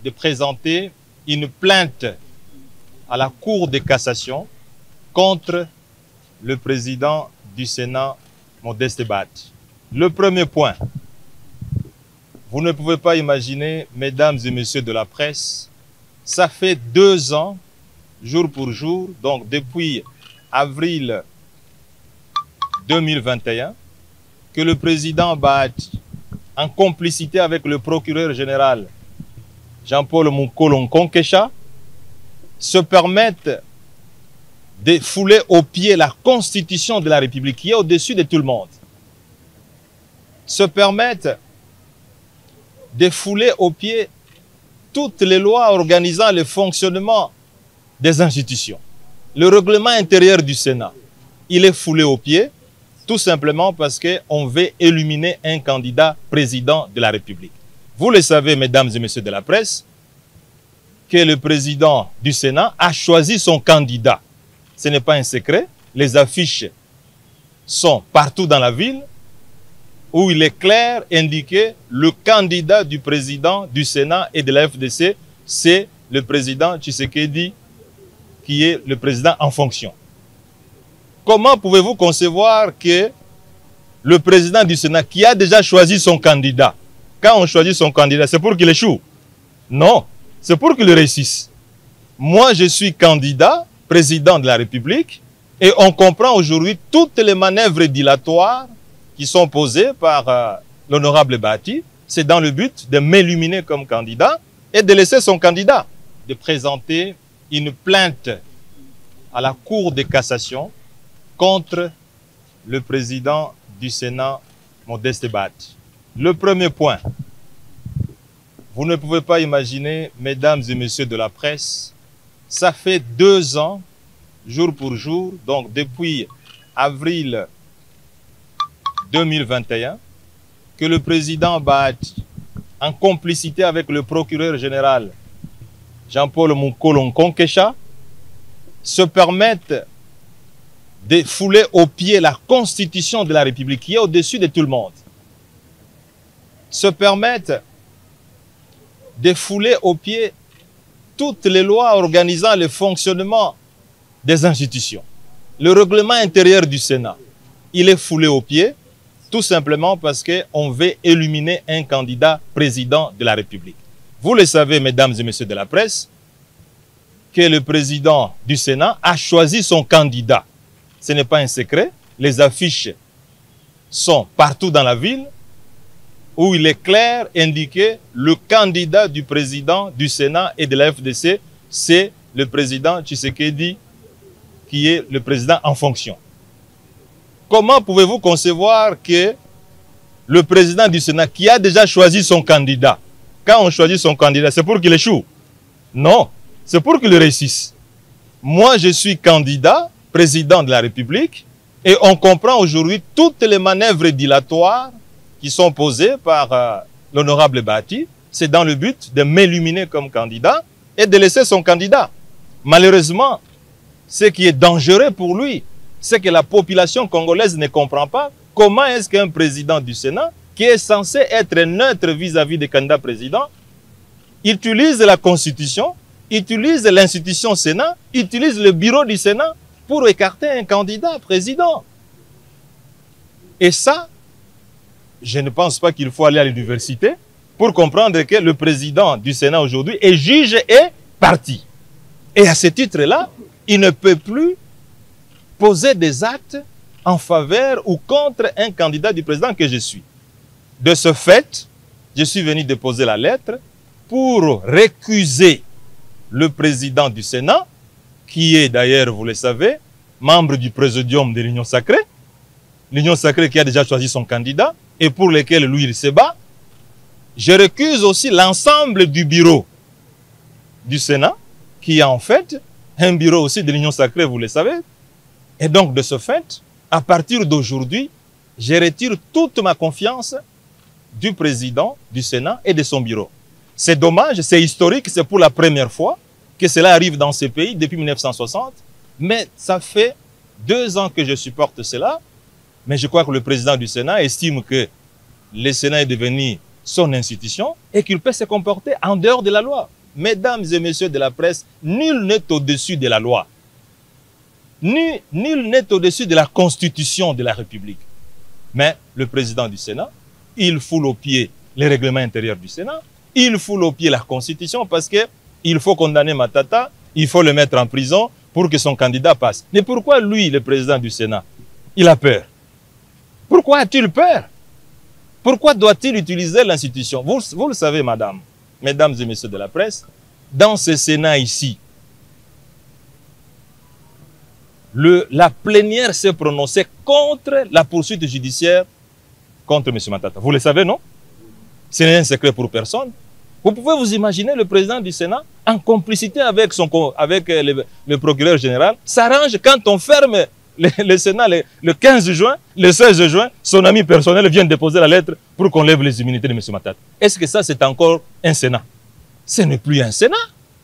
de présenter une plainte à la Cour de cassation contre le président du Sénat, Modeste Bahati. Le premier point, vous ne pouvez pas imaginer, mesdames et messieurs de la presse, ça fait 2 ans, jour pour jour, donc depuis avril 2021, que le président Bahati, en complicité avec le procureur général Jean-Paul Mukolo Nkonkesha, se permettent de fouler aux pieds la Constitution de la République qui est au-dessus de tout le monde. Se permettent de fouler aux pieds toutes les lois organisant le fonctionnement des institutions. Le règlement intérieur du Sénat, il est foulé aux pieds tout simplement parce qu'on veut éliminer un candidat président de la République. Vous le savez, mesdames et messieurs de la presse, que le président du Sénat a choisi son candidat. Ce n'est pas un secret. Les affiches sont partout dans la ville où il est clair indiqué le candidat du président du Sénat et de la FDC, c'est le président Tshisekedi qui est le président en fonction. Comment pouvez-vous concevoir que le président du Sénat qui a déjà choisi son candidat, quand on choisit son candidat, c'est pour qu'il échoue? Non, c'est pour qu'il réussisse. Moi, je suis candidat, président de la République, et on comprend aujourd'hui toutes les manœuvres dilatoires qui sont posées par l'honorable Bahati. C'est dans le but de m'éliminer comme candidat et de laisser son candidat, de présenter une plainte à la Cour de cassation contre le président du Sénat, Modeste Bahati. Le premier point, vous ne pouvez pas imaginer, mesdames et messieurs de la presse, ça fait 2 ans, jour pour jour, donc depuis avril 2021, que le président Bahati, en complicité avec le procureur général Jean-Paul Mukolo Nkonkesha, se permettent de fouler aux pieds la Constitution de la République qui est au-dessus de tout le monde. Se permettent de fouler aux pieds toutes les lois organisant le fonctionnement des institutions. Le règlement intérieur du Sénat, il est foulé aux pieds tout simplement parce qu'on veut éliminer un candidat président de la République. Vous le savez, mesdames et messieurs de la presse, que le président du Sénat a choisi son candidat. Ce n'est pas un secret. Les affiches sont partout dans la ville où il est clair indiqué le candidat du président du Sénat et de la FDC, c'est le président Tshisekedi qui est le président en fonction. Comment pouvez-vous concevoir que le président du Sénat qui a déjà choisi son candidat, quand on choisit son candidat, c'est pour qu'il échoue? Non, c'est pour qu'il réussisse. Moi, je suis candidat, président de la République, et on comprend aujourd'hui toutes les manœuvres dilatoires qui sont posées par l'honorable Bahati. C'est dans le but de m'éliminer comme candidat et de laisser son candidat. Malheureusement, ce qui est dangereux pour lui, c'est que la population congolaise ne comprend pas comment est-ce qu'un président du Sénat, qui est censé être neutre vis-à-vis des candidats présidents, utilise la Constitution, utilise l'institution Sénat, utilise le bureau du Sénat pour écarter un candidat président. Et ça, je ne pense pas qu'il faut aller à l'université pour comprendre que le président du Sénat aujourd'hui est juge et parti. Et à ce titre-là, il ne peut plus poser des actes en faveur ou contre un candidat du président que je suis. De ce fait, je suis venu déposer la lettre pour récuser le président du Sénat, qui est d'ailleurs, vous le savez, membre du présidium de l'Union sacrée. L'Union sacrée qui a déjà choisi son candidat et pour lequel lui il se bat. Je récuse aussi l'ensemble du bureau du Sénat, qui est en fait un bureau aussi de l'Union sacrée, vous le savez. Et donc, de ce fait, à partir d'aujourd'hui, je retire toute ma confiance du président du Sénat et de son bureau. C'est dommage, c'est historique, c'est pour la première fois que cela arrive dans ce pays depuis 1960. Mais ça fait 2 ans que je supporte cela. Mais je crois que le président du Sénat estime que le Sénat est devenu son institution et qu'il peut se comporter en dehors de la loi. Mesdames et messieurs de la presse, nul n'est au-dessus de la loi. Nul n'est au-dessus de la Constitution de la République. Mais le président du Sénat, il foule aux pieds les règlements intérieurs du Sénat, il foule aux pieds la Constitution parce qu'il faut condamner Matata, il faut le mettre en prison pour que son candidat passe. Mais pourquoi lui, le président du Sénat, il a peur? Pourquoi a-t-il peur? Pourquoi doit-il utiliser l'institution? Vous le savez, mesdames et messieurs de la presse, dans ce Sénat ici, la plénière s'est prononcée contre la poursuite judiciaire contre M. Matata. Vous le savez, non? Ce n'est un secret pour personne. Vous pouvez vous imaginer le président du Sénat, en complicité avec le procureur général, s'arrange quand on ferme le Sénat le 15 juin, le 16 juin, son ami personnel vient déposer la lettre pour qu'on lève les immunités de M. Matata. Est-ce que ça, c'est encore un Sénat? Ce n'est plus un Sénat.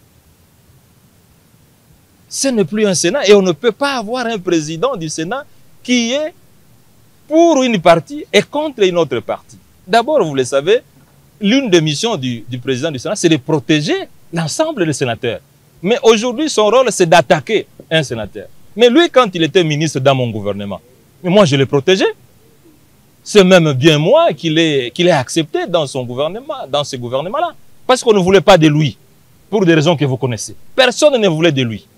Ce n'est plus un Sénat et on ne peut pas avoir un président du Sénat qui est pour une partie et contre une autre partie. D'abord, vous le savez, l'une des missions du président du Sénat, c'est de protéger l'ensemble des sénateurs. Mais aujourd'hui, son rôle, c'est d'attaquer un sénateur. Mais lui, quand il était ministre dans mon gouvernement, moi, je l'ai protégé. C'est même bien moi qui l'ai accepté dans son gouvernement, dans ce gouvernement-là. Parce qu'on ne voulait pas de lui, pour des raisons que vous connaissez. Personne ne voulait de lui.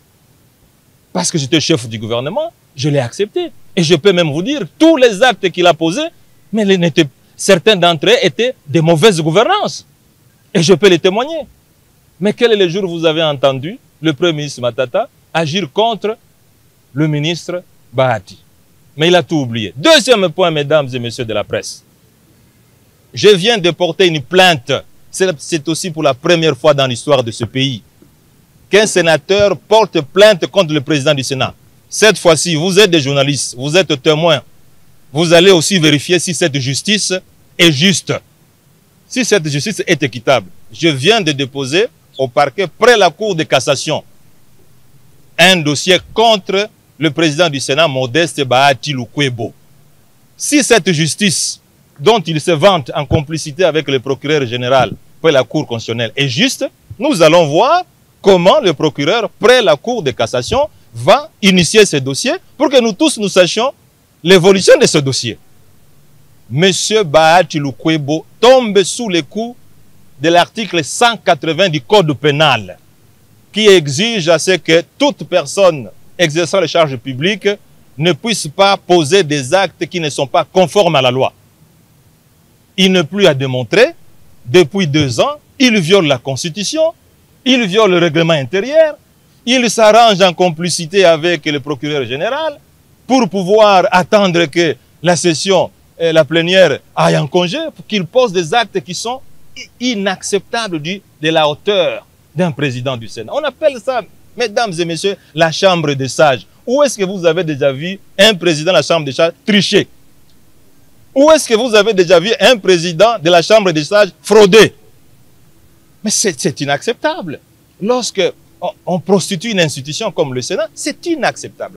Parce que j'étais chef du gouvernement, je l'ai accepté. Et je peux même vous dire, tous les actes qu'il a posés, mais certains d'entre eux étaient de mauvaise gouvernance. Et je peux les témoigner. Mais quel est le jour où vous avez entendu le Premier ministre Matata agir contre le ministre Bahati? Mais il a tout oublié. Deuxième point, mesdames et messieurs de la presse. Je viens de porter une plainte. C'est aussi pour la première fois dans l'histoire de ce pays qu'un sénateur porte plainte contre le président du Sénat. Cette fois-ci, vous êtes des journalistes, vous êtes témoins. Vous allez aussi vérifier si cette justice est juste, si cette justice est équitable. Je viens de déposer au parquet près la Cour de cassation un dossier contre le président du Sénat, Modeste Bahati Lukwebo. Si cette justice, dont il se vante en complicité avec le procureur général près la Cour constitutionnelle, est juste, nous allons voir comment le procureur, près la Cour de cassation, va initier ce dossier pour que nous tous nous sachions l'évolution de ce dossier. Monsieur Bahati Lukwebo tombe sous les coups de l'article 180 du Code pénal qui exige à ce que toute personne exerçant les charges publiques ne puisse pas poser des actes qui ne sont pas conformes à la loi. Il n'est plus à démontrer. Depuis 2 ans, il viole la Constitution, il viole le règlement intérieur, il s'arrange en complicité avec le procureur général pour pouvoir attendre que la session, la plénière aille en congé, pour qu'il pose des actes qui sont inacceptables de la hauteur d'un président du Sénat. On appelle ça, mesdames et messieurs, la chambre des sages. Où est-ce que vous avez déjà vu un président de la chambre des sages tricher? Où est-ce que vous avez déjà vu un président de la chambre des sages frauder? Mais c'est inacceptable. Lorsque on prostitue une institution comme le Sénat, c'est inacceptable.